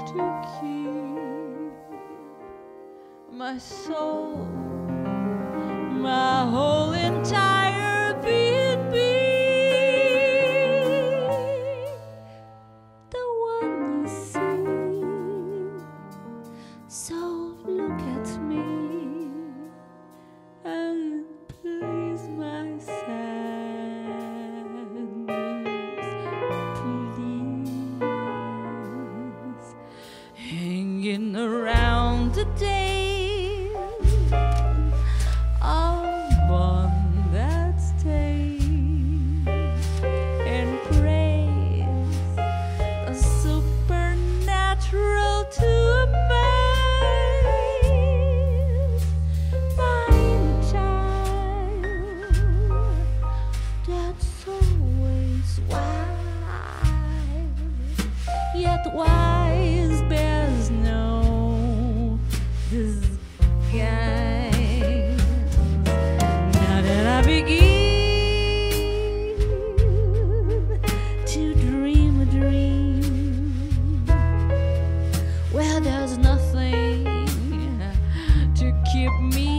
to keep my soul, my whole entire being be the one you see. So look at me and please my sadness, please. Hanging around the days of one that stays and praise the supernatural to amaze my child that's always wild, yet wise bears no disguise. Now that I begin to dream a dream, well, there's nothing to keep me